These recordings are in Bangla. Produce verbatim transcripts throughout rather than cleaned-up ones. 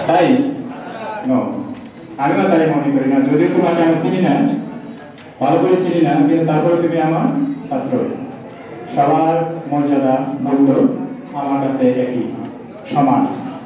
তাই আমিও তাই মনে করি না, যদিও তোমাকে আমি চিনি না, ভালো করে চিনি না, কিন্তু তারপরে তুমি আমার ছাত্র, সবার মর্যাদা মূল্য আমার কাছে একই সমান।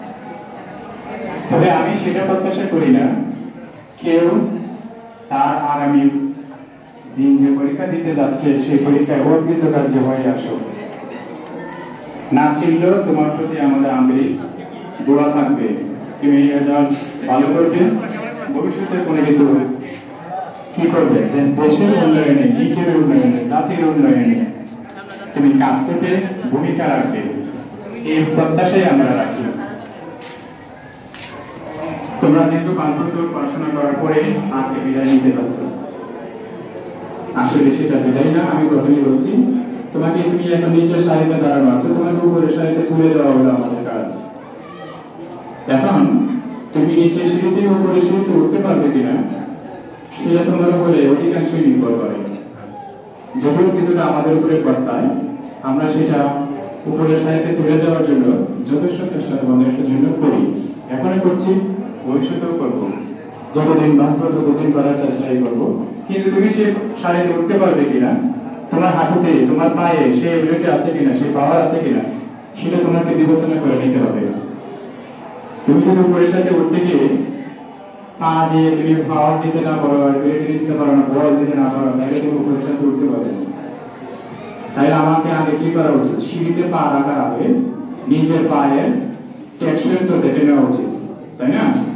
তবে আমি সেটা প্রত্যাশা করি না কেউ তার আগামী দিন যে পরীক্ষা দিতে যাচ্ছে সেই পরীক্ষায় অকৃতকার্য হয়ে আসো। না ছিললেও তোমার প্রতি আমাদের আন্তরিক দোয়া থাকবে, তুমি রেজাল্ট ভালো করবে, ভবিষ্যতে কোনো কিছু কি করবে, যে দেশের উন্নয়নে, নিজের উন্নয়নে, জাতির উন্নয়নে তুমি কাজ করতে ভূমিকা রাখবে, এই প্রত্যাশাই আমরা রাখি। তোমরা দীর্ঘ পাঁচ বছর পড়াশোনা করার পরে আজকে বিদায় নিতে পারছ। আসলে সেটা বিদায় না, আমি প্রথমেই বলছি তোমাকে, তুমি এখন নিচের সারিতে দাঁড়ানো আছো, তোমাকে উপরের সারিতে তুলে দেওয়া হলো আমাদের কাজ। এখন তুমি নিচের সিঁড়িতে উপরের সিঁড়িতে উঠতে পারবে কিনা সেটা তোমার উপরে অধিকাংশই নির্ভর করে। যদিও কিছুটা আমাদের উপরে বর্তায়, আমরা সেটা উপরের সারিতে তুলে দেওয়ার জন্য যথেষ্ট চেষ্টা তোমাদের জন্য করি, এখনই করছি, ভবিষ্যতেও করবো, যতদিন বাঁচবো ততদিন করার চেষ্টাই করবো। কিন্তু তুমি সে সারিতে উঠতে পারবে কিনা, তোমার হাঁটুতে তোমার পায়ে সে এবিলিটি আছে কিনা, সে পাওয়ার আছে কিনা, সেটা তোমাকে বিবেচনা করে নিতে হবে। তুমি যদি উপরের সাথে উঠতে গিয়ে পা দিয়ে তুমি পাওয়ার দিতে না পারো, এবিলিটি দিতে পারো না, বল দিতে না পারো, তাহলে তুমি উপরের সাথে উঠতে পারবে না। তাহলে আমাকে আগে কি করা উচিত, সিঁড়িতে পা রাখার আগে নিজের পায়ের টেকসই তো দেখে নেওয়া উচিত, তাই না?